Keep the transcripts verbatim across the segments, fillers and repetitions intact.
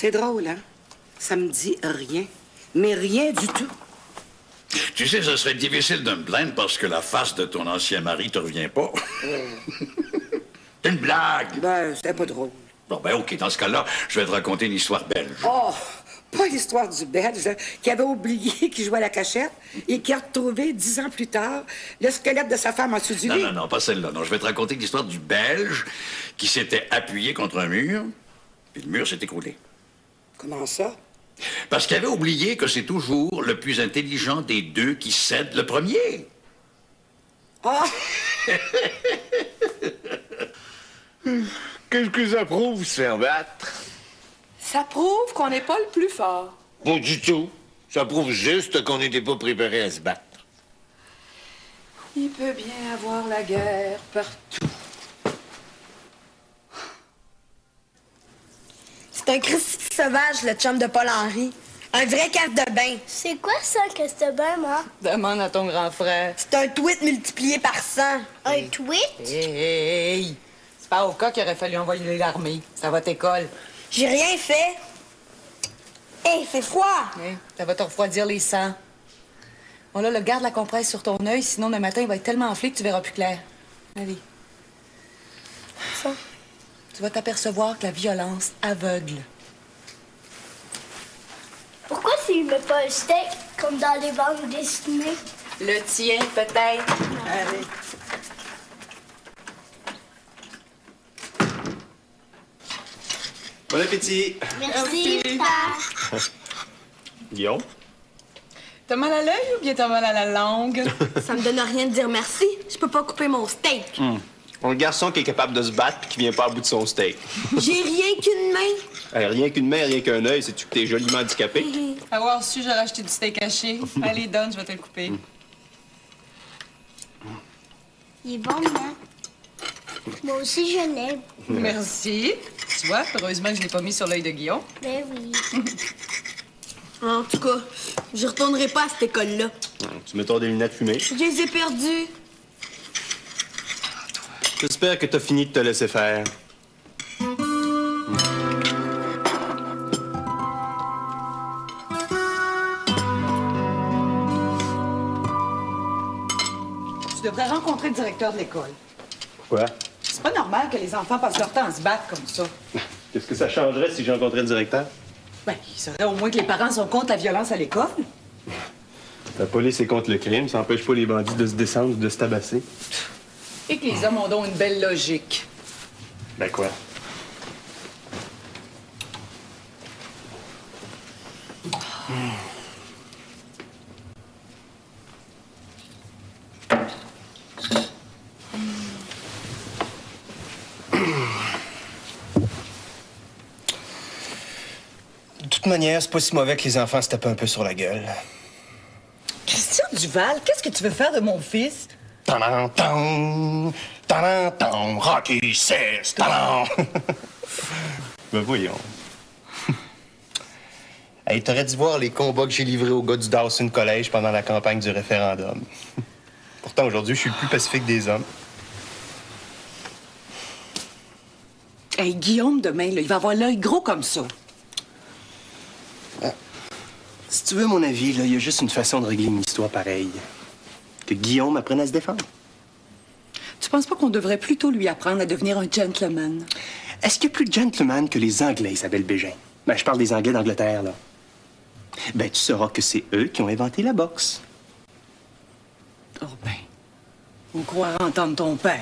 C'est drôle, hein? Ça me dit rien. Mais rien du tout. Tu sais, ce serait difficile de me plaindre parce que la face de ton ancien mari te revient pas. C'est une blague. Ben, c'était pas drôle. Bon, ben, OK, dans ce cas-là, je vais te raconter une histoire belge. Oh! Pas l'histoire du Belge là, qui avait oublié qu'il jouait à la cachette et qui a retrouvé, dix ans plus tard, le squelette de sa femme en dessous du Non, lit. non, non, pas celle-là. Non, je vais te raconter l'histoire du Belge qui s'était appuyé contre un mur, puis le mur s'est écroulé. Comment ça? Parce qu'il avait oublié que c'est toujours le plus intelligent des deux qui cède le premier. Ah! Qu'est-ce que ça prouve, se faire battre? Ça prouve qu'on n'est pas le plus fort. Pas du tout. Ça prouve juste qu'on n'était pas préparé à se battre. Il peut bien avoir la guerre partout. C'est un Christy sauvage, le chum de Paul-Henri. Un vrai carte de bain. C'est quoi ça, carte de bain, moi? Demande à ton grand frère. C'est un tweet multiplié par cent. Un tweet? Hey, hey, hey! C'est pas au cas qu'il aurait fallu envoyer l'armée. Ça va t'école. J'ai rien fait. Hé, il fait froid. Hey, ça va te refroidir les sangs. Bon, là, le garde la compresse sur ton œil, sinon, le matin, il va être tellement enflé que tu verras plus clair. Allez. Ça. Tu vas t'apercevoir que la violence aveugle. Pourquoi tu ne mets pas un steak comme dans les bandes dessinées? Le tien, peut-être. Allez. Bon appétit! Merci, papa. Guillaume? T'as mal à l'œil ou bien t'as mal à la langue? Ça me donne rien de dire merci. Je peux pas couper mon steak. Hum. Un garçon qui est capable de se battre puis qui vient pas à bout de son steak. J'ai rien qu'une main. Hey, rien qu'une main, rien qu'un œil, sais-tu que t'es joliment handicapé? Avoir su, j'aurais acheté du steak haché. Allez, donne, je vais te le couper. Il est bon, maman. Moi aussi, je l'aime. Merci. Tu vois, heureusement que je l'ai pas mis sur l'œil de Guillaume. Ben oui. En tout cas, je retournerai pas à cette école-là. Tu mets toi des lunettes fumées. Je les ai perdues. J'espère que t'as fini de te laisser faire. Tu devrais rencontrer le directeur de l'école. Pourquoi? C'est pas normal que les enfants passent leur temps à se battre comme ça. Qu'est-ce que ça changerait si j'ai rencontré le directeur? Ben, il serait au moins que les parents sont contre la violence à l'école. La police est contre le crime, ça empêche pas les bandits de se descendre ou de se tabasser. Et que les hommes ont donc une belle logique. Ben quoi? De toute manière, c'est pas si mauvais que les enfants se tapent un peu sur la gueule. Christian Duval, qu'est-ce que tu veux faire de mon fils? Tanan-tan, tanan-tan, Rocky six, tanan. Ben voyons. Hey, t'aurais dû voir les combats que j'ai livrés aux gars du Dawson College pendant la campagne du référendum. Pourtant, aujourd'hui, je suis le plus pacifique des hommes. Hey, Guillaume, demain, là, il va avoir l'œil gros comme ça. Si tu veux mon avis, là, il y a juste une façon de régler une histoire pareille. Que Guillaume apprenne à se défendre. Tu penses pas qu'on devrait plutôt lui apprendre à devenir un gentleman? Est-ce qu'il y a plus de gentleman que les Anglais, Isabelle Bégin? Ben, je parle des Anglais d'Angleterre, là. Ben, tu sauras que c'est eux qui ont inventé la boxe. Oh ben, on croira entendre ton père.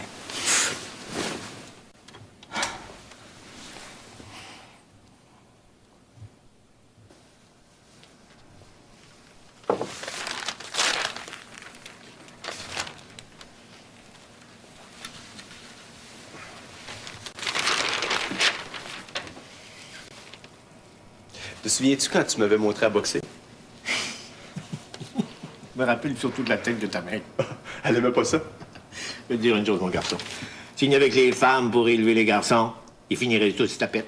Te souviens-tu quand tu m'avais montré à boxer? Je me rappelle surtout de la tête de ta mère. Elle aimait pas ça? Je vais te dire une chose, mon garçon. S'il n'y avait que les femmes pour élever les garçons, ils finiraient tous tapettes.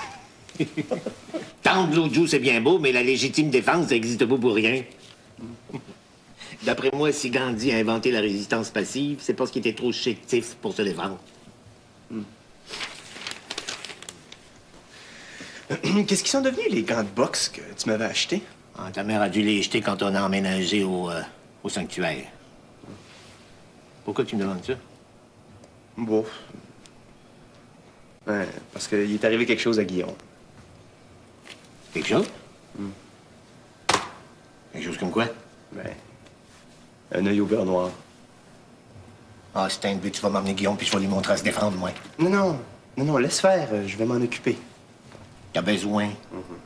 Tendre l'eau de joue, c'est bien beau, mais la légitime défense, ça n'existe pas pour rien. D'après moi, si Gandhi a inventé la résistance passive, c'est parce qu'il était trop chétif pour se défendre. Hmm. Qu'est-ce qu'ils sont devenus, les gants de boxe que tu m'avais achetés? Ah, ta mère a dû les jeter quand on a emménagé au, euh, au sanctuaire. Pourquoi tu me demandes ça? Bon. Ouais, parce qu'il est arrivé quelque chose à Guillaume. Quelque chose? Mm. Quelque chose comme quoi? Ben, un œil au beurre noir. Ah, c'est un but, tu vas m'emmener Guillaume, puis je vais lui montrer à se défendre, moi. Non, non, non, non, laisse faire, je vais m'en occuper. T'as besoin. Mm-hmm.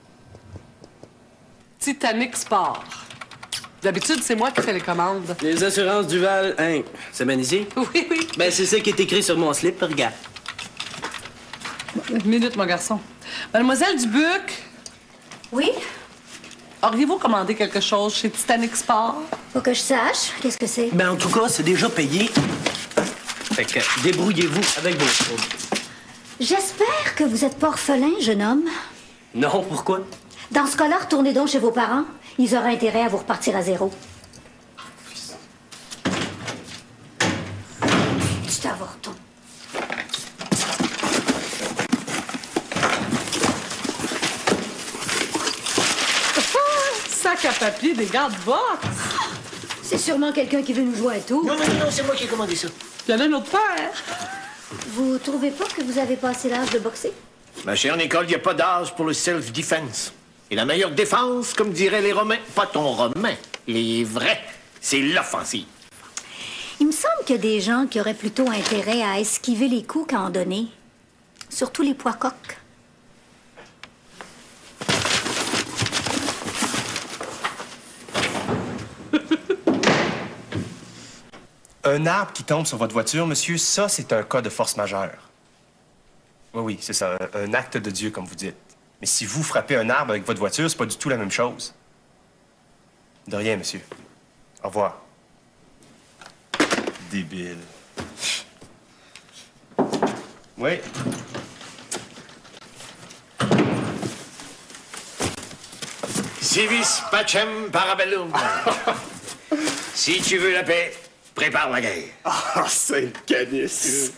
Titanic Sport. D'habitude, c'est moi qui fais les commandes. Les assurances Duval, hein? C'est bien ici? Oui, oui. Ben, c'est ça qui est écrit sur mon slip, regarde. Une minute, mon garçon. Mademoiselle Dubuc. Oui? Auriez-vous commandé quelque chose chez Titanic Sport? Faut que je sache. Qu'est-ce que c'est? Ben, en tout cas, c'est déjà payé. Fait que débrouillez-vous avec vos choses. J'espère que vous êtes pas orphelin, jeune homme. Non, pourquoi? Dans ce cas-là, retournez donc chez vos parents. Ils auraient intérêt à vous repartir à zéro. Tu t'en vas, retourne. Sac à papier, des gants de boxe. C'est sûrement quelqu'un qui veut nous jouer un tour. Non, non, non, c'est moi qui ai commandé ça. Il y en a une autre paire. Vous trouvez pas que vous avez passé l'âge de boxer? Ma chère Nicole, il n'y a pas d'âge pour le self-defense. Et la meilleure défense, comme diraient les Romains, pas ton romain, les vrais, c'est l'offensive. Il me semble qu'il y a des gens qui auraient plutôt intérêt à esquiver les coups qu'à en donner. Surtout les pois coques. Un arbre qui tombe sur votre voiture, monsieur, ça, c'est un cas de force majeure. Oui, oui, c'est ça, un, un acte de Dieu, comme vous dites. Mais si vous frappez un arbre avec votre voiture, c'est pas du tout la même chose. De rien, monsieur. Au revoir. Débile. Oui. Civis pacem parabellum. Si tu veux la paix, prépare la guerre. Ah, c'est le canis.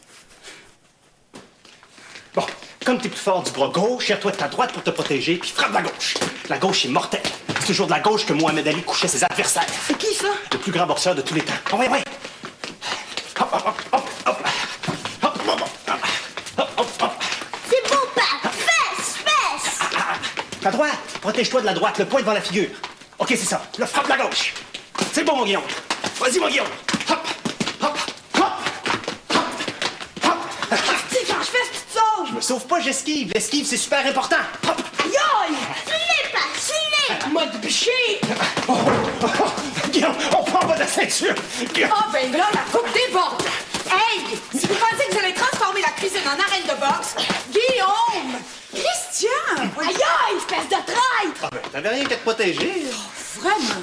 Bon, comme t'es plus fort du bras gauche, serre-toi de ta droite pour te protéger, puis frappe la gauche. La gauche est mortelle. C'est toujours de la gauche que Mohamed Ali couchait ses adversaires. C'est qui, ça? Le plus grand boxeur de tous les temps. Oh, oui, oui. Hop, hop, hop, hop, hop. Hop, hop, hop, hop, hop. C'est beau, Pat! Fesse! Fesse! Ta droite, protège-toi de la droite, le poing devant la figure. OK, c'est ça. Là, frappe la gauche. C'est bon, mon Guillaume. Vas-y, mon Guillaume. Hop, hop, hop, hop, hop. Qu'est-ce quand je fais, tu te sauves? Je me sauve pas, j'esquive. L'esquive, c'est super important. Hop. Aïe! Suis-les, Pat! Suis-les! Mode biché! Oh, oh, oh. Guillaume, on prend pas de la ceinture. Guillaume. Ah, ben là, la coupe déborde! Hey! Si vous pensez que vous allez transformer la cuisine en arène de boxe, Guillaume! Christian! Aïe, aïe, espèce de traître! Ah ben, t'avais rien qu'à te protéger. Oh, vraiment?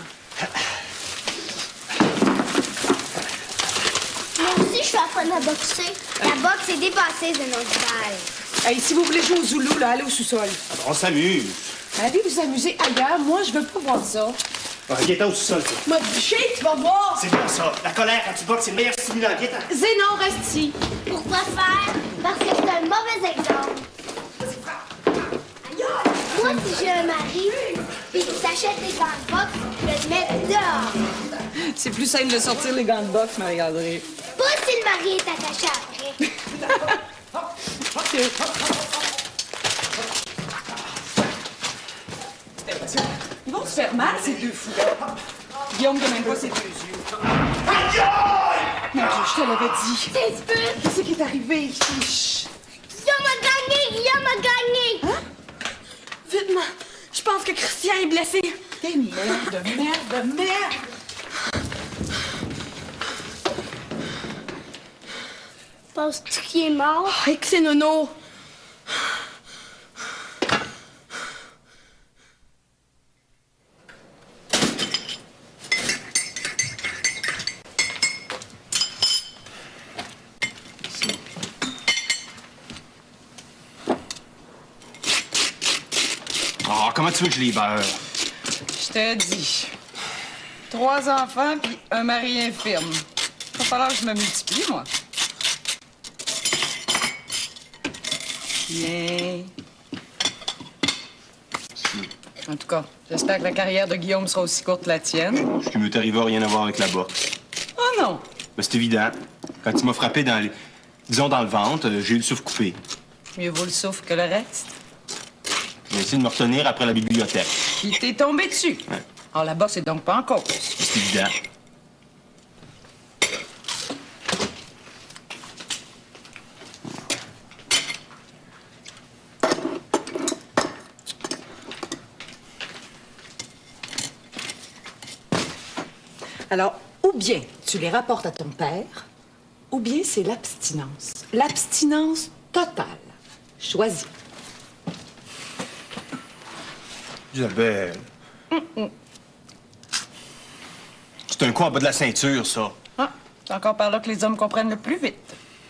Moi aussi, je suis apprendre à boxer. La boxe est dépassée de notre balle. Hey, si vous voulez jouer au Zoulou, là, allez au sous-sol. On s'amuse. Allez vous amuser ailleurs. Moi, je veux pas voir ça. Ah, viens-t'en au sous-sol, toi. Mode biché, tu vas voir! C'est bon, ça. La colère, quand tu boxes, c'est le meilleur stimulant. Viens-t'en. Zénon, reste ici. Pourquoi faire? Parce que c'est un mauvais exemple. Moi, si j'ai un mari, puis qu'il s'achète des gants de boxe, je vais le mettre dehors. C'est plus simple de sortir les gants de boxe, Marie-André. Pas si le mari est attaché après. Ils vont se faire mal, ces deux fous. Guillaume ne même pas ses deux yeux. Mon Dieu, je te l'avais dit. C'est peu. Qu'est-ce qui est arrivé? Chut. Guillaume a gagné! Guillaume a gagné! Hein? Vite, moi. Je pense que Christian est blessé. T'es merde, merde, merde. Penses-tu qu'il est mort? Oh, et que c'est Nono. Oh, comment tu veux que je libère? Je t'ai dit. Trois enfants puis un mari infirme. Il va falloir que je me multiplie, moi. Viens. En tout cas, j'espère que la carrière de Guillaume sera aussi courte que la tienne. Ce qui m'est arrivé n'a rien à voir avec la boxe. Oh non! Ben, c'est évident. Quand il m'a frappé dans les... disons dans le ventre, euh, j'ai eu le souffle coupé. Mieux vaut le souffle que le reste. J'ai essayé de me retenir après la bibliothèque. Il t'est tombé dessus. Ouais. Alors la boxe est donc pas en cause. C'est évident. Alors, ou bien tu les rapportes à ton père, ou bien c'est l'abstinence. L'abstinence totale. Choisis. Isabelle. Mm-mm. C'est un coup en bas de la ceinture, ça. Ah, c'est encore par là que les hommes comprennent le plus vite.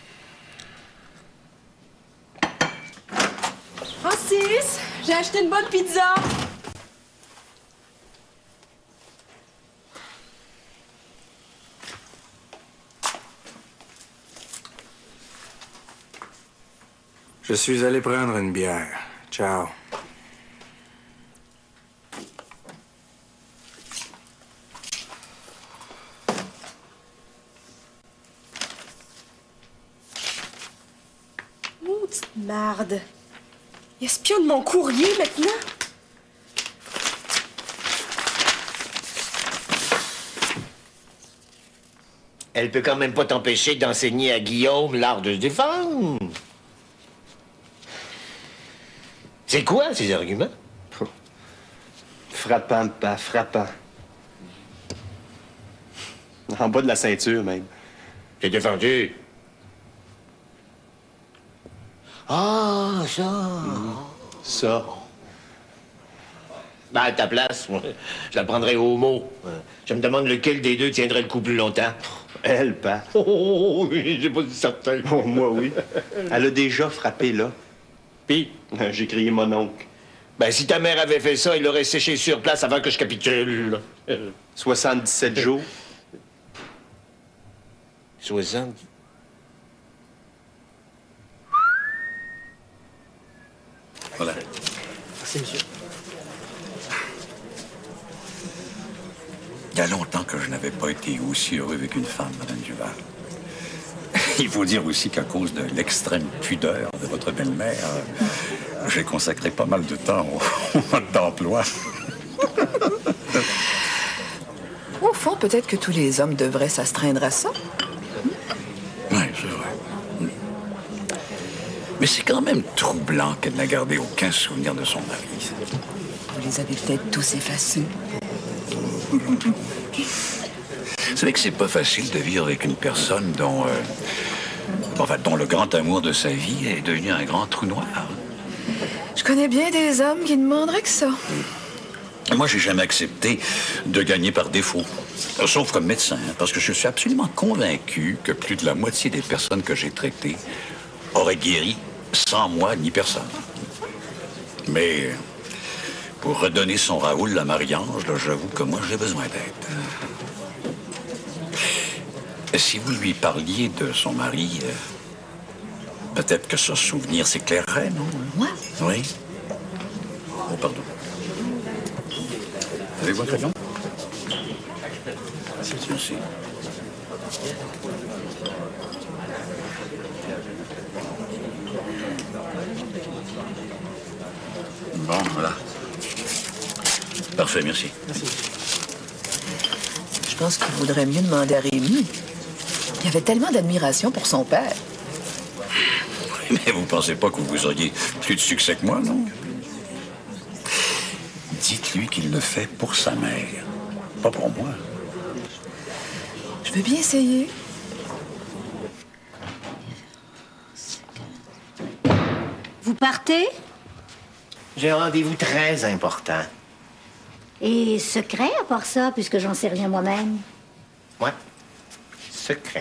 Francis, j'ai acheté une bonne pizza. Je suis allé prendre une bière. Ciao. Maudite marde. Il espionne mon courrier maintenant. Elle peut quand même pas t'empêcher d'enseigner à Guillaume l'art de se défendre. C'est quoi, ces arguments? Frappant, pas frappant. En bas de la ceinture, même. T'es défendu. Ah, ça. Mmh. Ça. Ben, à ta place, moi, je la prendrais au mot. Je me demande lequel des deux tiendrait le coup plus longtemps. Elle, pas. Oh, oh, oh, oui, j'ai pas dit certain. Oh, moi, oui. Elle a déjà frappé, là. Puis? J'ai crié mon oncle. Ben, si ta mère avait fait ça, il l'aurait séché sur place avant que je capitule. soixante-dix-sept jours. soixante... Voilà. Merci, monsieur. Il y a longtemps que je n'avais pas été aussi heureux avec une femme, Madame Duval. Il faut dire aussi qu'à cause de l'extrême pudeur de votre belle-mère, j'ai consacré pas mal de temps au mode d'emploi. Au fond, peut-être que tous les hommes devraient s'astreindre à ça. Oui, c'est vrai. Mais c'est quand même troublant qu'elle n'a gardé aucun souvenir de son mari. Vous les avez peut-être tous effacés. Vous savez que c'est pas facile de vivre avec une personne dont, euh, enfin, dont le grand amour de sa vie est devenu un grand trou noir. Je connais bien des hommes qui ne demanderaient que ça. Moi, j'ai jamais accepté de gagner par défaut. Sauf comme médecin, hein, parce que je suis absolument convaincu que plus de la moitié des personnes que j'ai traitées auraient guéri sans moi ni personne. Mais pour redonner son Raoul à Marie-Ange, là, j'avoue que moi, j'ai besoin d'aide. Si vous lui parliez de son mari, euh, peut-être que ce souvenir s'éclairerait, non? Moi? Oui. Oh, pardon. Avez-vous un crayon? Merci. Bon, voilà. Parfait, merci. Merci. Je pense qu'il vaudrait mieux demander à Rémi. Il avait tellement d'admiration pour son père. Mais vous pensez pas que vous auriez plus de succès que moi, non? Dites-lui qu'il le fait pour sa mère, pas pour moi. Je veux bien essayer. Vous partez? J'ai un rendez-vous très important. Et secret à part ça, puisque j'en sais rien moi-même? Ouais. Secret.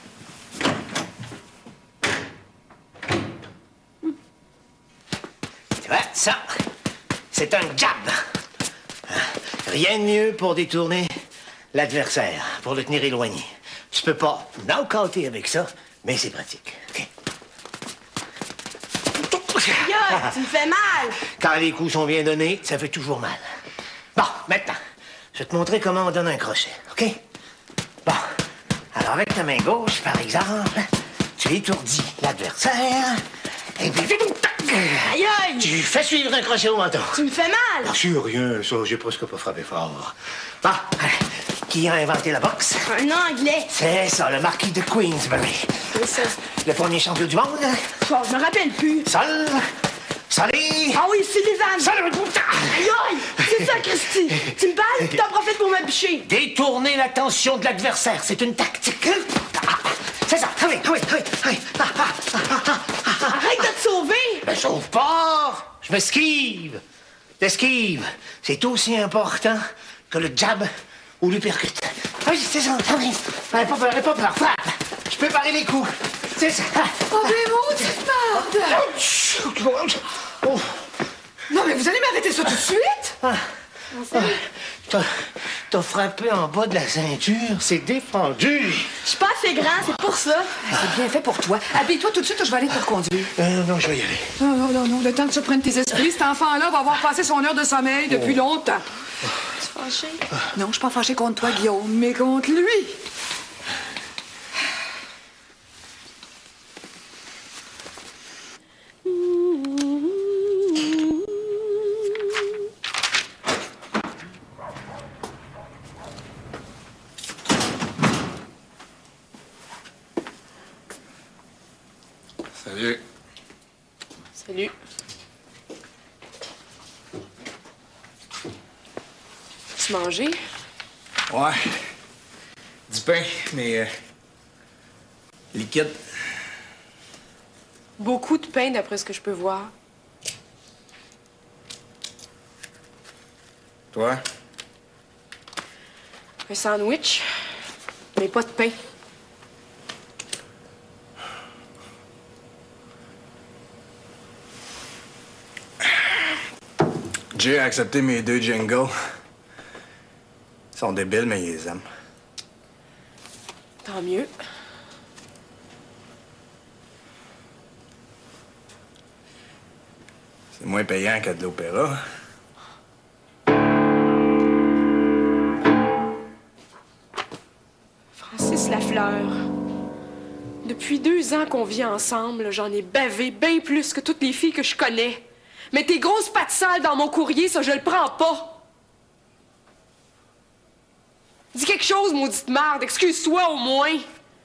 Tu vois, ça, c'est un jab. Rien de mieux pour détourner l'adversaire, pour le tenir éloigné. Tu peux pas knock-outer avec ça, mais c'est pratique. Okay. Aïe, tu me fais mal! Quand les coups sont bien donnés, ça fait toujours mal. Bon, maintenant, je vais te montrer comment on donne un crochet, OK? Bon, alors avec ta main gauche, par exemple, tu étourdis l'adversaire, et puis... Aïe, aïe! Tu fais suivre un crochet au menton. Tu me fais mal! Ah, c'est rien, ça, j'ai presque pas frappé fort. Bon, qui a inventé la boxe? Un Anglais. C'est ça, le marquis de Queensbury. C'est ça. Le premier champion du monde. Oh, je me rappelle plus. Sol. Solé. Ah oui, Sullivan. Sol. Aïe, aïe! C'est ça, Christy. Tu me parles, puis t'en profites pour me bûcher. Détourner l'attention de l'adversaire, c'est une tactique. C'est ça. Ah oui, ah oui, ah oui, ah oui. Ah, ah, ah, ah, ah, ah. Arrête de te sauver. Je me sauve pas. Je m'esquive. L'esquive, c'est aussi important que le jab ou l'uppercut. Ah oui, c'est ça. Ah oui. Allez, pas peur, allez, pas peur. Frappe. Je peux parer les coups. C'est ça. Oh, mais maudite merde! Oh. Non, mais vous allez m'arrêter ça tout de suite? Ah. Ah. T'as, t'as frappé en bas de la ceinture, c'est défendu. Je suis pas assez grand, c'est pour ça. C'est bien fait pour toi. Habille-toi tout de suite ou je vais aller te reconduire. Euh, non, je vais y aller. Non, non, non, non. Le temps que tu prennes tes esprits, cet enfant-là va avoir passé son heure de sommeil depuis Oh. longtemps. Tu es fâché? Non, je suis pas fâchée contre toi, Guillaume, mais contre lui. Salut. Salut. Tu manges? Ouais. Du pain, mais... Euh, liquide. Beaucoup de pain, d'après ce que je peux voir. Toi? Un sandwich, mais pas de pain. Jay a accepté mes deux jingles. Ils sont débiles, mais ils les aiment. Tant mieux. C'est moins payant qu'à de l'opéra. Francis Lafleur. Depuis deux ans qu'on vit ensemble, j'en ai bavé bien plus que toutes les filles que je connais. Mais tes grosses pattes sales dans mon courrier, ça, je le prends pas. Dis quelque chose, maudite merde. Excuse-toi au moins.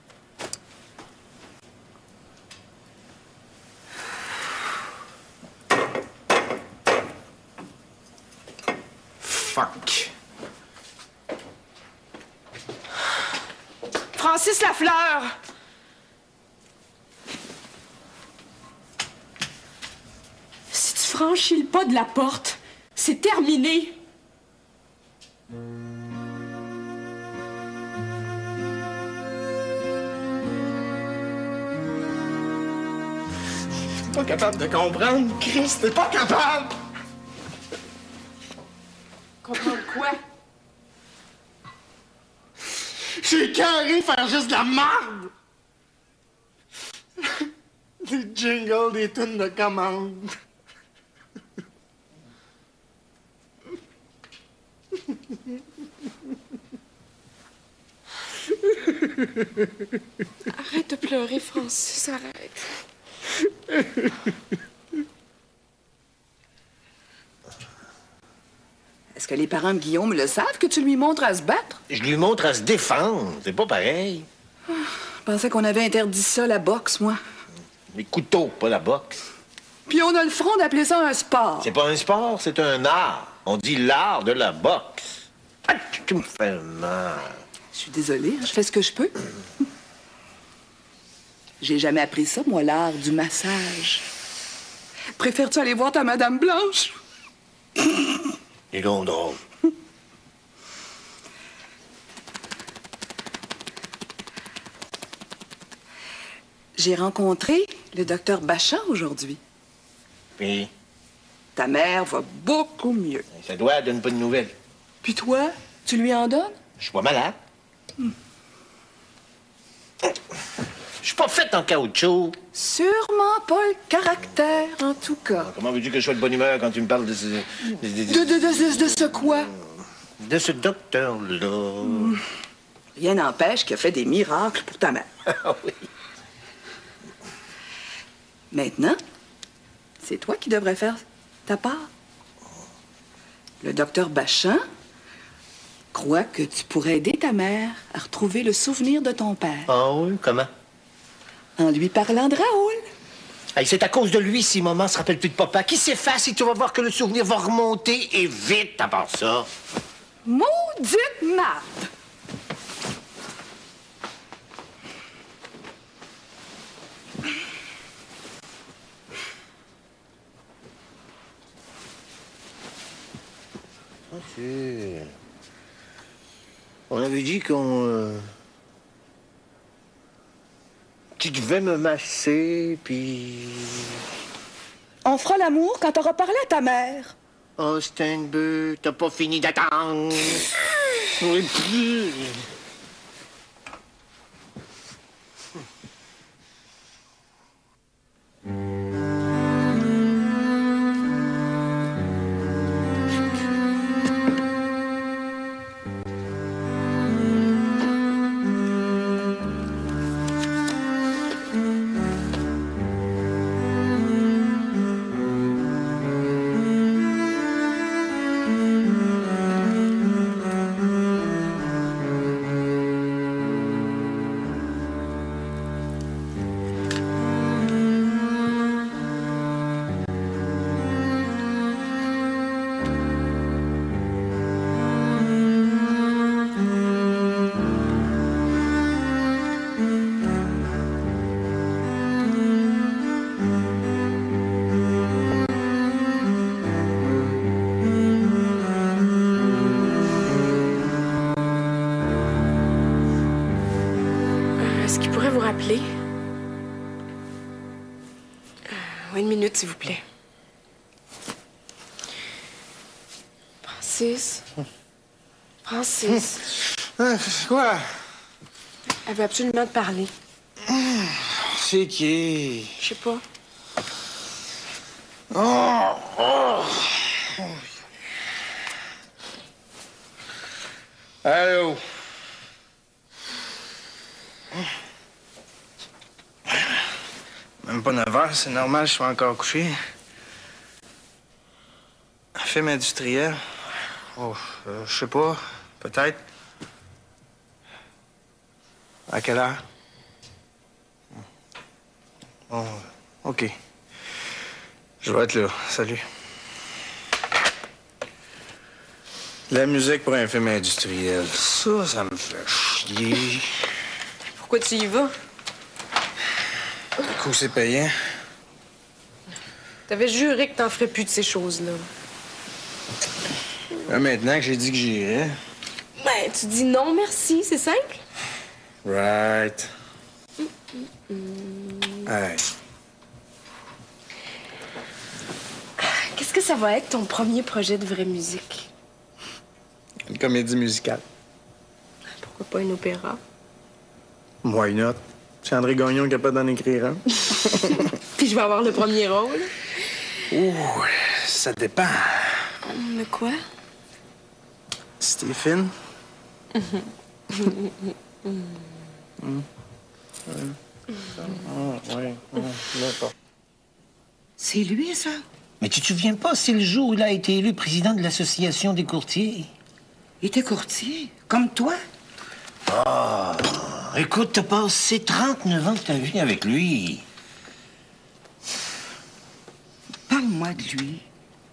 Fuck. Francis Lafleur. Si tu franchis le pas de la porte, c'est terminé. T'es pas capable de comprendre, Chris, t'es pas capable! Comprendre quoi? J'ai carré faire juste de la merde! Des jingles, des tunes de commande. Arrête de pleurer, Francis, arrête. Est-ce que les parents de Guillaume le savent que tu lui montres à se battre? Je lui montre à se défendre, c'est pas pareil. Je pensais qu'on avait interdit ça, la boxe, moi. Les couteaux, pas la boxe. Puis on a le front d'appeler ça un sport. C'est pas un sport, c'est un art. On dit l'art de la boxe. Ah, tu me fais mal. Je suis désolée, hein, je fais ce que je peux. J'ai jamais appris ça, moi, l'art du massage. Préfères-tu aller voir ta Madame Blanche? Les gars drôles. J'ai rencontré le docteur Bachan aujourd'hui. Puis, Ta mère va beaucoup mieux. ça doit donner pas de nouvelles. Puis toi, tu lui en donnes? Je suis pas malade. Je suis pas fait en caoutchouc. Sûrement pas le caractère en tout cas. Comment veux-tu que je sois de bonne humeur quand tu me parles de ce... De, De, de, de, de, de ce quoi? de ce docteur-là. Mm. Rien n'empêche qu'il a fait des miracles pour ta mère. Ah oui. Maintenant, c'est toi qui devrais faire ta part. Le docteur Bachan croit que tu pourrais aider ta mère à retrouver le souvenir de ton père. Ah oui, comment? En lui parlant de Raoul. Hey, c'est à cause de lui si maman se rappelle plus de papa. Qui s'efface et tu vas voir que le souvenir va remonter et vite à part ça. Maudite marde! Ah, c'est... On avait dit qu'on... Euh... Tu devais me masser, puis... On fera l'amour quand t'auras parlé à ta mère. Oh, Steinbeu, t'as pas fini d'attendre. Oui, plus. rappeler? Euh, une minute, s'il vous plaît. Francis. Francis. Hein, quoi? Elle veut absolument te parler. C'est qui? Je sais pas. Oh! Oh! Allô? Même pas neuf heures, c'est normal, je suis encore couché. Film industriel? Oh, euh, je sais pas. Peut-être. À quelle heure? Bon, OK. Je vais être là. Salut. La musique pour un film industriel, ça, ça me fait chier. Pourquoi tu y vas? Du coup, c'est payant. T'avais juré que t'en ferais plus de ces choses-là. Là, maintenant que j'ai dit que j'irais... Ben, tu dis non, merci, c'est simple. Right. Mm, mm, mm. Hey. Qu'est-ce que ça va être, ton premier projet de vraie musique? Une comédie musicale. Pourquoi pas un opéra? Why not? C'est André Gagnon qui a pas d'en écrire un. Puis je vais avoir le premier rôle. Ouh, ça dépend. De quoi? Stéphane? Mm. Mm. Ouais. Ah, ouais, ouais, d'accord. C'est lui, ça? Mais tu te souviens pas, c'est le jour où il a été élu président de l'Association des courtiers. Il était courtier, comme toi? Ah, écoute, t'as passé trente-neuf ans de ta vie avec lui. Parle-moi de lui.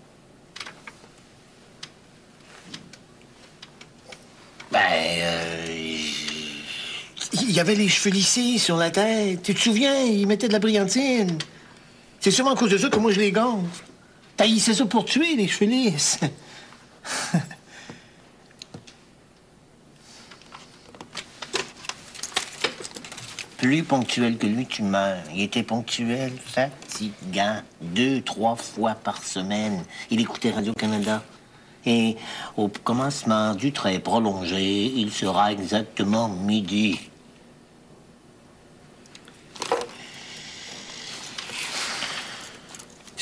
Ben, euh, il y avait les cheveux lissés sur la tête. Tu te souviens, il mettait de la brillantine. C'est sûrement à cause de ça que moi, je les gonfle. Taillissait ça pour tuer, les cheveux lisses. Plus ponctuel que lui, tu meurs. Il était ponctuel, fatigant, deux, trois fois par semaine. Il écoutait Radio-Canada. Et au commencement du trait prolongé, il sera exactement midi.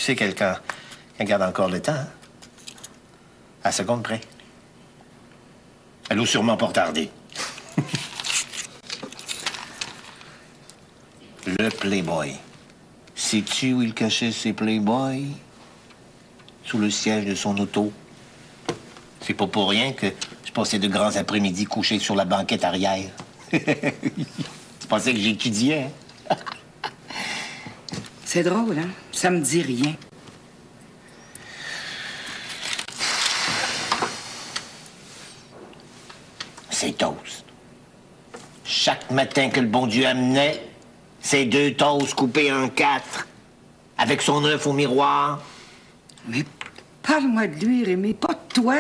sais qu'elle quand, elle garde encore le temps, hein? À seconde près. Elle a sûrement pas retardé. Le Playboy. Sais-tu où il cachait ses Playboys? Sous le siège de son auto. C'est pas pour rien que je passais de grands après-midi couchés sur la banquette arrière. Tu pensais que j'étudiais, hein? C'est drôle, hein? Ça me dit rien. C'est toast. Chaque matin que le bon Dieu amenait, c'est deux toasts coupés en quatre, avec son œuf au miroir. Mais parle-moi de lui, Rémi, pas de toi.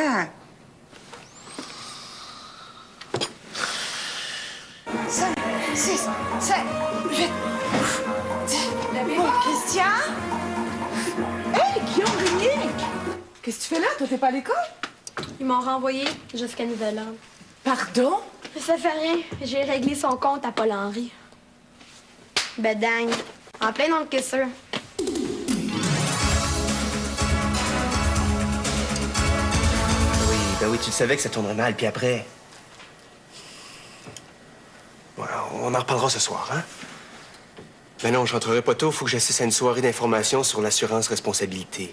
cinq, six, sept, huit, dix. Oh, Christian? Hey, Guillaume Rénique! Qu'est-ce que tu fais là? Toi, t'es pas à l'école? Ils m'ont renvoyé jusqu'à Nouvelle-Ordre. Pardon? Ça fait rien. J'ai réglé son compte à Paul-Henri. Ben dingue. En plein dans le caisseur. Oui, ben oui, tu le savais que ça tournerait mal, puis après... Ouais, on en reparlera ce soir, hein? Mais non, je rentrerai pas tôt. Faut que j'assiste à une soirée d'information sur l'assurance responsabilité.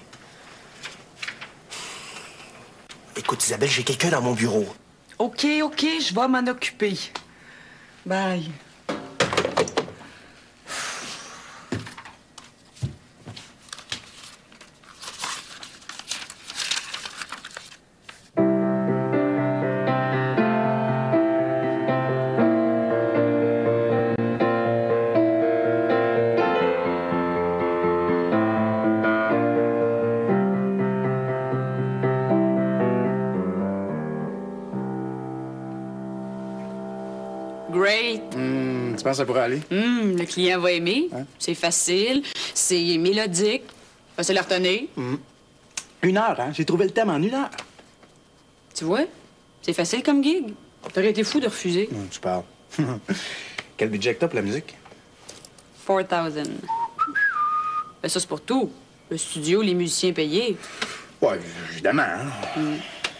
Écoute, Isabelle, j'ai quelqu'un dans mon bureau. OK, OK, je vais m'en occuper. Bye. Great. Hum, tu penses que ça pourrait aller? Hum, le client va aimer. Hein? C'est facile, c'est mélodique. Facile à retenir. Hum. Une heure, hein? J'ai trouvé le thème en une heure. Tu vois? C'est facile comme gig. T'aurais été fou de refuser. Hum, tu parles. Quel budget que t'as pour la musique? four thousand. Ben ça, c'est pour tout. Le studio, les musiciens payés. Ouais, évidemment, hein? Hum.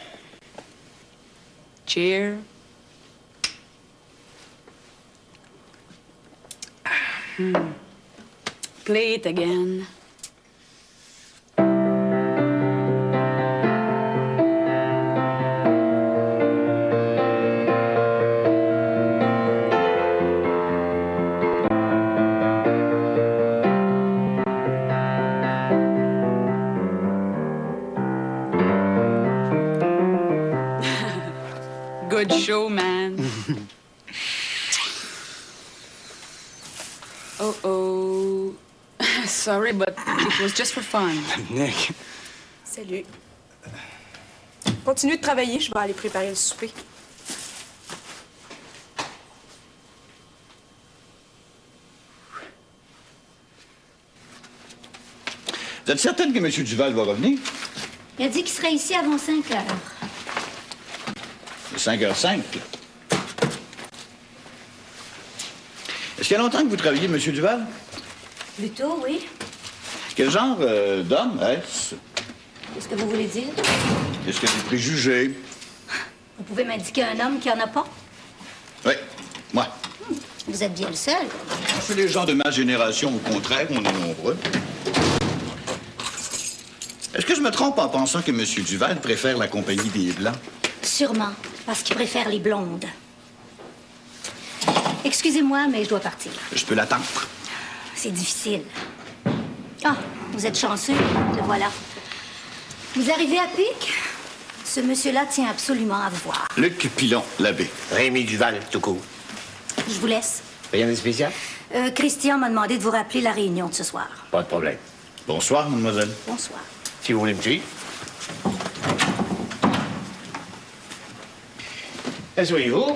Cheer. Hmm. Play it again. Good show, man. Uh-oh. Sorry, but it was just for fun. Nick. Salut. Continue de travailler, je vais aller préparer le souper. Vous êtes certaine que M. Duval va revenir? Il a dit qu'il serait ici avant cinq heures. C'est cinq heures cinq. Est-ce qu'il y a longtemps que vous travaillez, M. Duval? Plutôt, oui. Quel genre euh, d'homme est-ce? Qu'est-ce que vous voulez dire? Est-ce que des préjugés? Vous pouvez m'indiquer un homme qui en a pas? Oui, moi. Vous êtes bien le seul. C'est les gens de ma génération, au contraire, on est nombreux. Est-ce que je me trompe en pensant que M. Duval préfère la compagnie des Blancs? Sûrement, parce qu'il préfère les blondes. Excusez-moi, mais je dois partir. Je peux l'attendre. C'est difficile. Ah, vous êtes chanceux. Le voilà. Vous arrivez à pic? Ce monsieur-là tient absolument à vous voir. Luc Pilon, l'abbé. Rémi Duval, tout court. Je vous laisse. Rien de spécial? Euh, Christian m'a demandé de vous rappeler la réunion de ce soir. Pas de problème. Bonsoir, mademoiselle. Bonsoir. Si vous voulez me suivre. Asseyez-vous.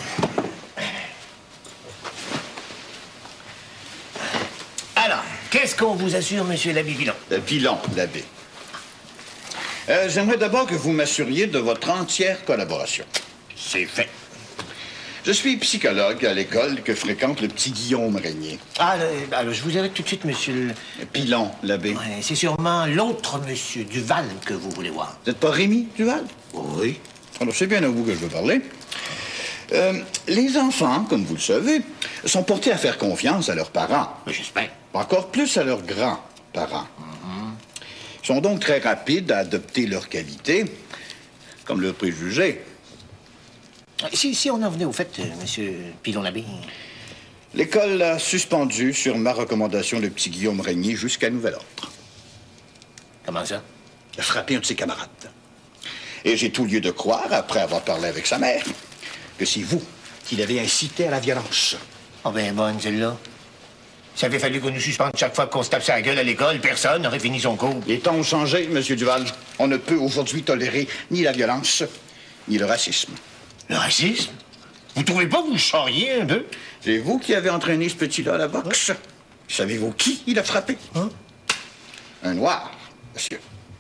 Alors, qu'est-ce qu'on vous assure, monsieur l'abbé Pilon? Euh, Pilon, l'abbé. Euh, J'aimerais d'abord que vous m'assuriez de votre entière collaboration. C'est fait. Je suis psychologue à l'école que fréquente le petit Guillaume Régnier. Ah, le- alors, je vous arrête tout de suite, monsieur le... Pilon, l'abbé. Ouais, c'est sûrement l'autre monsieur Duval que vous voulez voir. Vous n'êtes pas Rémi Duval? Oui. Alors, c'est bien à vous que je veux parler. Euh, les enfants, comme vous le savez, sont portés à faire confiance à leurs parents. J'espère. Encore plus à leurs grands-parents. Ils sont donc très rapides à adopter leurs qualités, comme leurs préjugés. Si, si on en venait au fait, euh, monsieur Pilon-Labbé. L'école a suspendu, sur ma recommandation, le petit Guillaume Régnier jusqu'à nouvel ordre. Comment ça? Il a frappé un de ses camarades. Et j'ai tout lieu de croire, après avoir parlé avec sa mère, que c'est vous qui l'avez incité à la violence. Oh ben bonne, celle-là. S'il avait fallu qu'on nous suspende chaque fois qu'on se tape sa gueule à l'école, personne n'aurait fini son cours. Les temps ont changé, Monsieur Duval. On ne peut aujourd'hui tolérer ni la violence, ni le racisme. Le racisme? Vous trouvez pas que vous charriez un peu? C'est vous qui avez entraîné ce petit-là à la boxe. Savez-vous qui il a frappé? Hein? Un noir, monsieur.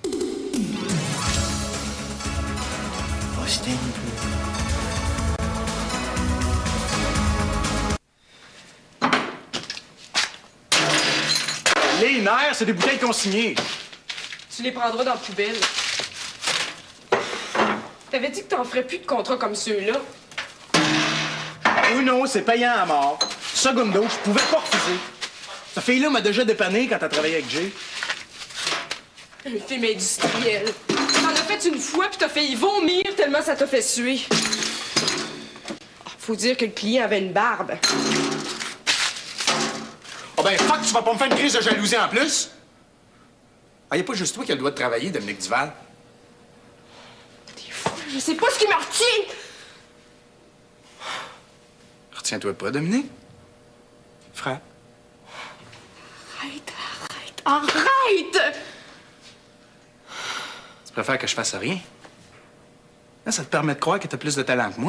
Austin. Les nerfs, c'est des bouteilles consignées. Tu les prendras dans la poubelle. T'avais dit que t'en ferais plus de contrats comme ceux-là. Oui, non, c'est payant à mort. Secondo, je pouvais pas refuser. Cette fille-là m'a déjà dépanné quand t'as travaillé avec Jay. Une film industrielle. T'en as fait une fois puis t'as fait y vomir tellement ça t'a fait suer. Faut dire que le client avait une barbe. Oh ben, fuck, tu vas pas me faire une crise de jalousie en plus? Ah, y a pas juste toi qui a le droit de travailler, Dominique Duval. Je sais pas ce qui me retient. Retiens-toi pas, Dominique. Frère. Arrête, arrête, arrête! Tu préfères que je fasse rien? Là, ça te permet de croire que t'as plus de talent que moi?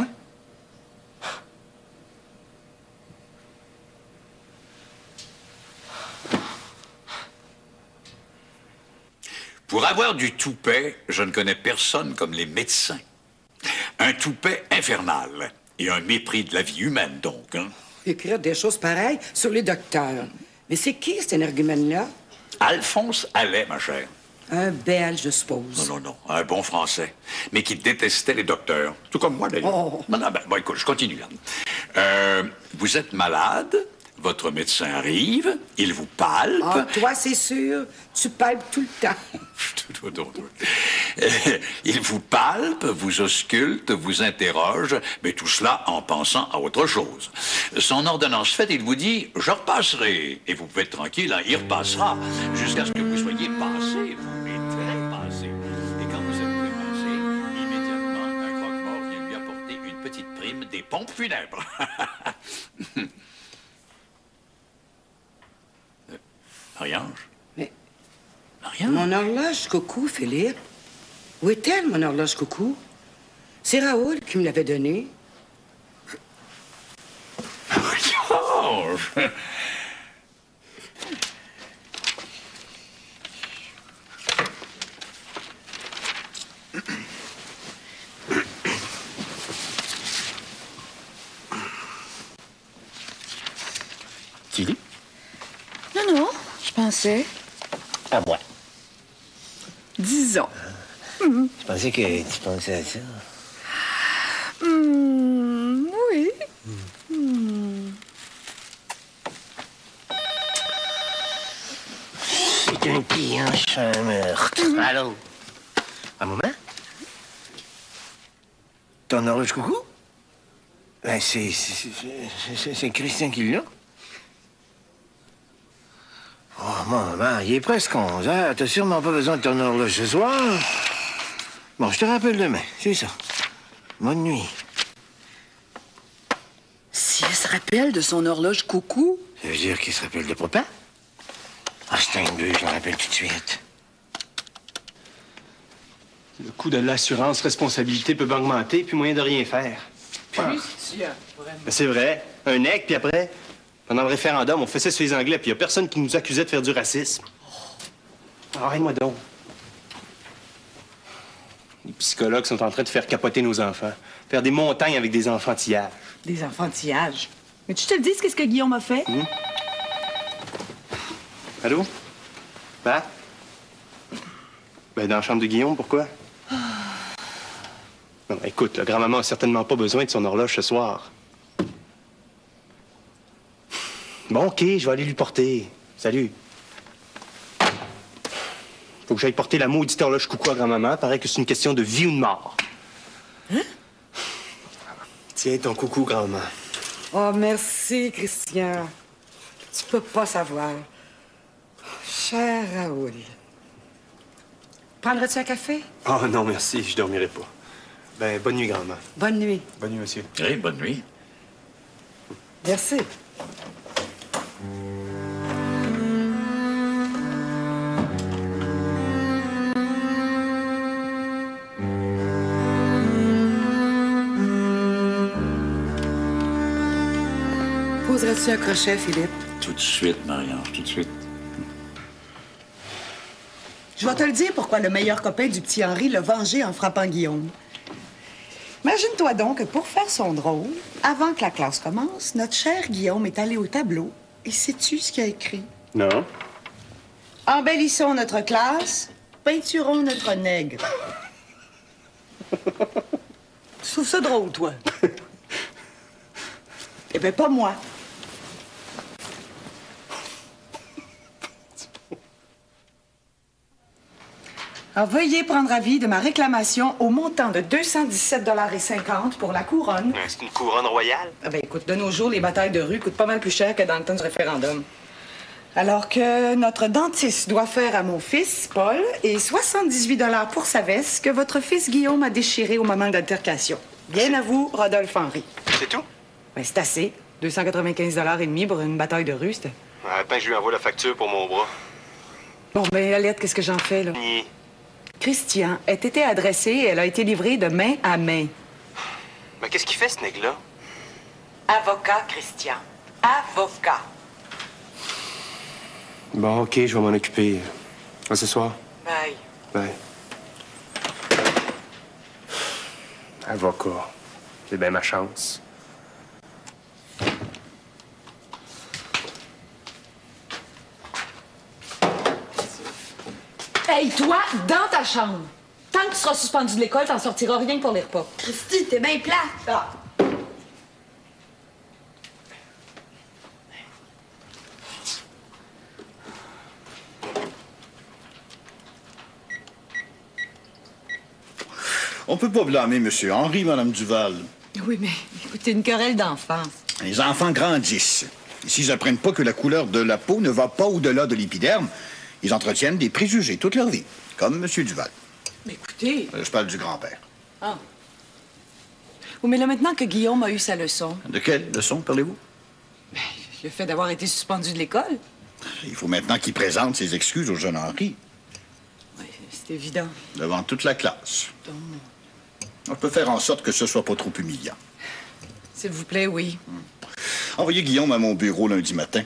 Pour avoir du toupet, je ne connais personne comme les médecins. Un toupet infernal et un mépris de la vie humaine, donc. Hein? Écrire des choses pareilles sur les docteurs. Mais c'est qui, cet énergumène-là? Alphonse Allais, ma chère. Un Belge, je suppose. Non, non, non, un bon Français, mais qui détestait les docteurs. Tout comme moi, d'ailleurs. Oh. Non, non, ben, bon, écoute, je continue, là. Euh, vous êtes malade, votre médecin arrive, il vous palpe. Ah, toi, c'est sûr, tu palpes tout le temps. Il vous palpe, vous ausculte, vous interroge, mais tout cela en pensant à autre chose. Son ordonnance faite, il vous dit « je repasserai ». Et vous pouvez être tranquille, hein, il repassera jusqu'à ce que vous soyez passé. Vous m'êtes passé. Et quand vous êtes dépassé, immédiatement, un croque-mort vient lui apporter une petite prime des pompes funèbres. Marie-Ange? Mais... Marie-Ange? Mon horloge coucou, Philippe. Où est-elle, mon horloge coucou? C'est Raoul qui me l'avait donnée. Marie-Ange! Tu lis? Non, non, je pensais. À moi. Disons. Je pensais que tu pensais à ça. Hmm, oui. Hmm. C'est un client chez un meurtre. Allô? Un moment? Ton horloge coucou? Ben, c'est... c'est- c'est- c'est- C'est Christian qui l'a. Oh, maman, il est presque onze heures. T'as sûrement pas besoin de ton horloge ce soir. Bon, je te rappelle demain. C'est ça. Bonne nuit. Si elle se rappelle de son horloge coucou, Ça veut dire qu'il se rappelle de papa? Ah, c'est un deux, je me rappelle tout de suite. Le coût de l'assurance responsabilité peut augmenter, puis moyen de rien faire. Christian, Mais c'est vrai. Un nec, puis après, pendant le référendum, on faisait sur les Anglais, puis il y a personne qui nous accusait de faire du racisme. Arrête-moi donc. Les psychologues sont en train de faire capoter nos enfants. Faire des montagnes avec des enfantillages. Des enfantillages. Mais tu te le dis, qu'est-ce que Guillaume a fait? Mmh. Allô? Bah? Ben, dans la chambre de Guillaume, pourquoi? Non, écoute, la grand-maman a certainement pas besoin de son horloge ce soir. Bon, OK, je vais aller lui porter. Salut. Faut que j'aille porter la maudite horloge coucou à grand-maman. Paraît que c'est une question de vie ou de mort. Hein? Tiens, ton coucou, grand-maman. Oh, merci, Christian. Tu peux pas savoir. Cher Raoul. Prendrais-tu un café? Oh non, merci, je dormirai pas. Ben, bonne nuit, grand-maman. Bonne nuit. Bonne nuit, monsieur. Oui, bonne nuit. Merci. Poserais-tu un crochet, Philippe? Tout de suite, Marion, tout de suite. Je vais te le dire pourquoi le meilleur copain du petit Henri l'a vengé en frappant Guillaume. Imagine-toi donc que pour faire son drôle, avant que la classe commence, notre cher Guillaume est allé au tableau et sais-tu ce qu'il a écrit? Non. Embellissons notre classe, peinturons notre nègre. Tu trouves ça drôle, toi? Eh bien, pas moi. Alors, veuillez prendre avis de ma réclamation au montant de deux cent dix-sept dollars cinquante pour la couronne. C'est une couronne royale? Ah ben, écoute, de nos jours, les batailles de rue coûtent pas mal plus cher que dans le temps du référendum. Alors que notre dentiste doit faire à mon fils, Paul, et soixante-dix-huit dollars pour sa veste que votre fils Guillaume a déchiré au moment de l'altercation. Bien à vous, Rodolphe Henry. C'est tout? Ben, c'est assez. deux cent quatre-vingt-quinze dollars et demi pour une bataille de rue, c'était... Attends, je lui envoie la facture pour mon bras. Bon, ben, la lettre, qu'est-ce que j'en fais, là? Ni. Christian a été adressée et elle a été livrée de main à main. Mais qu'est-ce qu'il fait, ce nègre-là? Avocat, Christian. Avocat. Bon, OK, je vais m'en occuper. À ce soir. Bye. Bye. Avocat. C'est bien ma chance. Hey, toi, dans ta chambre. Tant que tu seras suspendu de l'école, t'en sortiras rien que pour les repas. Christy, t'es bien plate. Ah. On peut pas blâmer M. Henry, Mme Duval. Oui, mais écoutez, une querelle d'enfance. Les enfants grandissent. Et s'ils apprennent pas que la couleur de la peau ne va pas au-delà de l'épiderme, ils entretiennent des préjugés toute leur vie, comme M. Duval. Mais écoutez... Euh, Je parle du grand-père. Ah. Oui, mais là, maintenant que Guillaume a eu sa leçon... De quelle leçon parlez-vous? Ben, le fait d'avoir été suspendu de l'école. Il faut maintenant qu'il présente ses excuses au jeune Henri. Oui, c'est évident. Devant toute la classe. Donc... On peut faire en sorte que ce soit pas trop humiliant. S'il vous plaît, oui. Envoyez Guillaume à mon bureau lundi matin.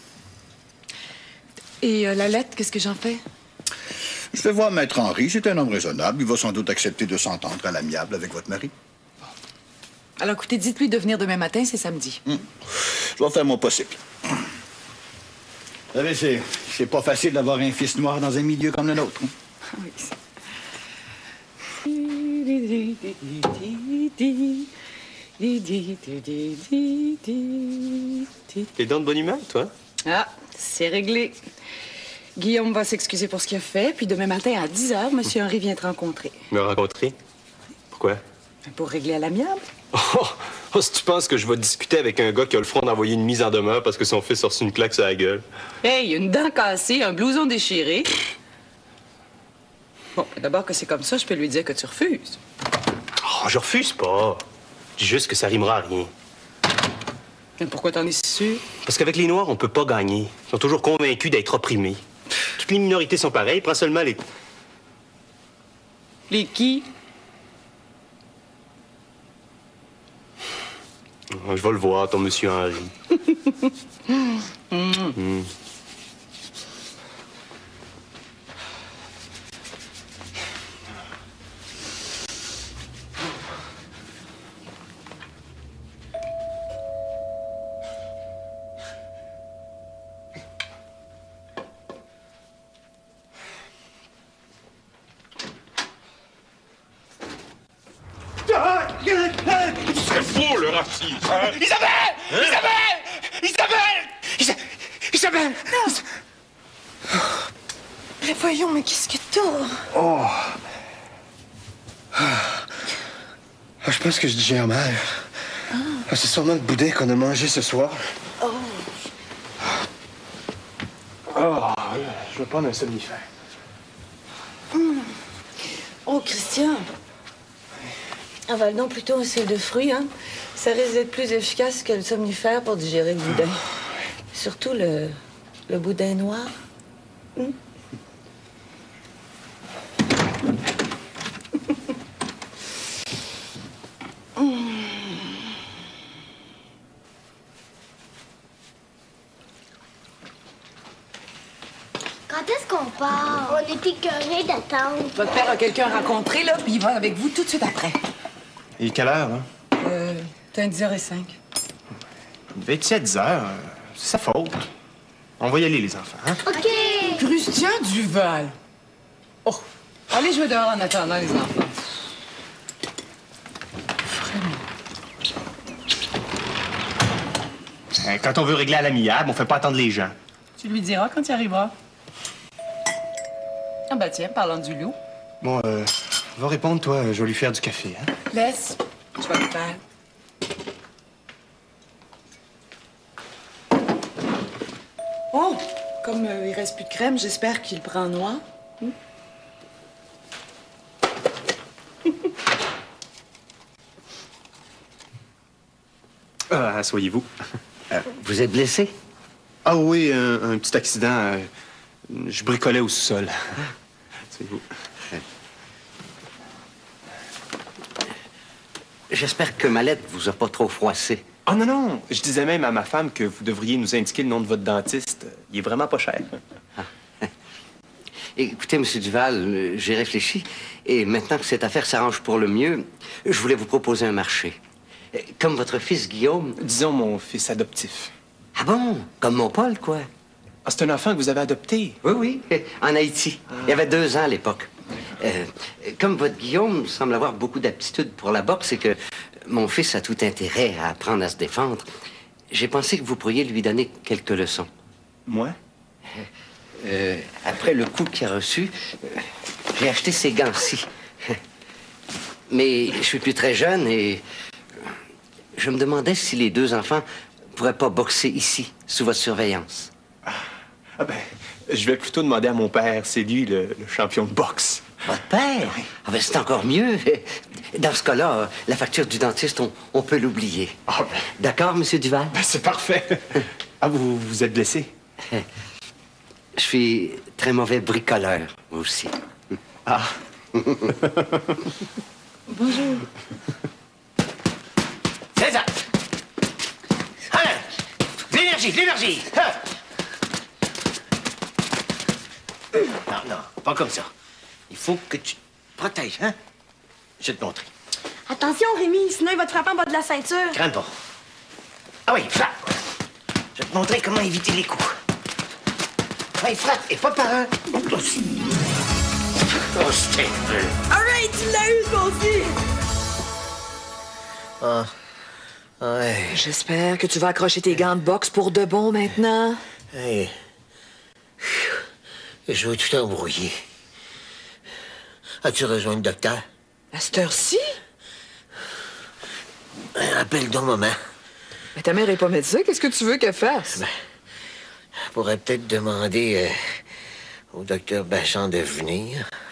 Et euh, la lettre, qu'est-ce que j'en fais? Je vais voir Maître Henry. C'est un homme raisonnable. Il va sans doute accepter de s'entendre à l'amiable avec votre mari. Alors, écoutez, dites-lui de venir demain matin, c'est samedi. Hum. Je vais faire mon possible. Vous savez, c'est, c'est pas facile d'avoir un fils noir dans un milieu comme le nôtre. Hein? Oui. T'es dans de bonne humeur, toi? Ah, c'est réglé. Guillaume va s'excuser pour ce qu'il a fait, puis demain matin à dix heures, M. Henry vient te rencontrer. Me rencontrer? Pourquoi? Pour régler à l'amiable. Oh, oh, si tu penses que je vais discuter avec un gars qui a le front d'envoyer une mise en demeure parce que son fils a reçu une claque sur la gueule. Hey, une dent cassée, un blouson déchiré. Bon, d'abord que c'est comme ça, je peux lui dire que tu refuses. Oh, je refuse pas. Je dis juste que ça rimera à rien. Mais pourquoi t'en es si sûr? Parce qu'avec les Noirs, on peut pas gagner. Ils sont toujours convaincus d'être opprimés. Toutes les minorités sont pareilles. Prends seulement les... Les qui? Je vais le voir, ton monsieur Henry. mmh. Mmh. raciste. Isabelle! Isabelle! Isabelle! Isa- Isabelle! Is- Mais voyons, mais qu'est-ce que t'as? Oh! Ah, je pense que je digère mal. Ah. Ah, c'est sûrement le boudin qu'on a mangé ce soir. Oh! Oh, je vais prendre un somnifère. Hum. Oh, Christian. Avale donc plutôt un sel de fruits, hein? Ça risque d'être plus efficace que le somnifère pour digérer le boudin. Surtout le, le boudin noir. Hum? Quand est-ce qu'on part? On est écœurés d'attendre. Votre père a quelqu'un rencontré, là, puis il va avec vous tout de suite après. Il est quelle heure, là? Euh, t'as un dix heures cinq. Il devait être à dix heures. C'est sa faute. On va y aller, les enfants, hein? OK! Christian Duval! Oh! Allez jouer dehors en attendant, les enfants. Hein, quand on veut régler à l'amiable, on fait pas attendre les gens. Tu lui diras quand il arrivera. Ah ben tiens, parlant du loup. Bon, euh, va répondre, toi. Je vais lui faire du café, hein? Laisse, je vais le faire. Oh! Comme euh, il reste plus de crème, j'espère qu'il prend noir. Hmm? Ah, asseyez-vous. Euh, vous êtes blessé? Ah oui, un, un petit accident. euh, je bricolais au sous-sol. Asseyez-vous. J'espère que ma lettre vous a pas trop froissé. Ah non, non. Je disais même à ma femme que vous devriez nous indiquer le nom de votre dentiste. Il est vraiment pas cher. Ah. Écoutez, M. Duval, euh, j'ai réfléchi. Et maintenant que cette affaire s'arrange pour le mieux, je voulais vous proposer un marché. Euh, Comme votre fils Guillaume... Disons mon fils adoptif. Ah bon? Comme mon Paul, quoi? Ah, c'est un enfant que vous avez adopté? Oui, oui, en Haïti. Il y avait deux ans à l'époque. Euh, comme votre Guillaume semble avoir beaucoup d'aptitude pour la boxe et que mon fils a tout intérêt à apprendre à se défendre, j'ai pensé que vous pourriez lui donner quelques leçons. Moi? Euh, après le coup qu'il a reçu, euh, j'ai acheté ces gants-ci. Mais je suis plus très jeune et je me demandais si les deux enfants pourraient pas boxer ici, sous votre surveillance. Ah ben, je vais plutôt demander à mon père. C'est lui le, le champion de boxe. Votre père? Oui. Ah ben, c'est encore mieux. Dans ce cas-là, la facture du dentiste, on, on peut l'oublier. Ah ben... D'accord, Monsieur Duval? Ben, c'est parfait. Ah, vous, vous êtes blessé? Je suis très mauvais bricoleur, moi aussi. Ah. Bonjour. C'est ça! Hein? L'énergie, l'énergie! Hein? Non, non, pas comme ça. Il faut que tu te protèges, hein? Je vais te montrer. Attention, Rémi, sinon il va te frapper en bas de la ceinture. Crains pas. Ah oui, frappe! Je vais te montrer comment éviter les coups. Oui, frappe, et pas par un. Oh, c'était... Alright, tu l'as eu, toi aussi! Ah. Ouais. J'espère que tu vas accrocher tes gants de boxe pour de bon maintenant. Hey. Je vais tout embrouiller. As-tu rejoint le docteur? À cette heure-ci? Appelle donc maman. Mais ta mère est pas médecin, qu'est-ce que tu veux qu'elle fasse? Ben, elle pourrait peut-être demander euh, au docteur Bachand de venir.